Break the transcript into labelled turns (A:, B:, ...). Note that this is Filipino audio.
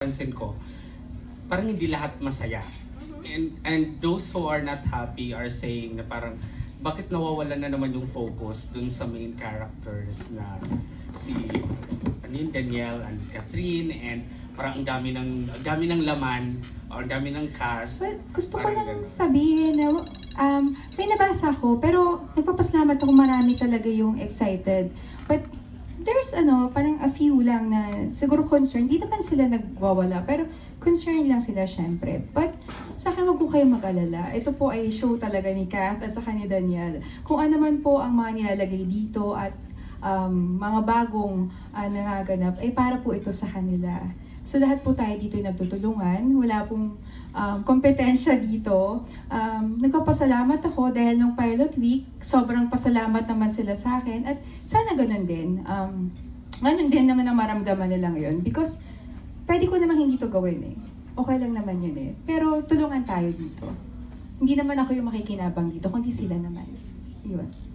A: pansin ko, parang hindi lahat masaya. And those who are not happy are saying na parang, bakit nawawalan na naman yung focus dun sa main characters na si Danielle and Catherine, and parang ang dami ng laman, o ang dami ng cast.
B: Well, gusto ko
A: Parang
B: lang
A: ganun.
B: sabihin na may nabasa ko, pero nagpapasalamat ako, marami talaga yung excited. But there's parang a few lang na siguro concerned. Hindi naman sila nagwawala, pero concerned lang sila syempre. But sa akin, wag po kayong mag-alala. Ito po ay show talaga ni Kath at saka ni Danielle. Kung ano man po ang mga nilalagay dito at mga bagong nangaganap, ay para po ito sa kanila. So lahat po tayo dito ay nagtutulungan. Wala pong kompetensya dito. Nagpapasalamat ako dahil nung pilot week, sobrang pasalamat naman sila sa akin. At sana ganun din. Ganun din naman ang maramdaman nila ngayon. Because pwede ko naman hindi to gawin eh. Okay lang naman yun eh. Pero tulungan tayo dito. Hindi naman ako yung makikinabang dito, kundi sila naman. Yun.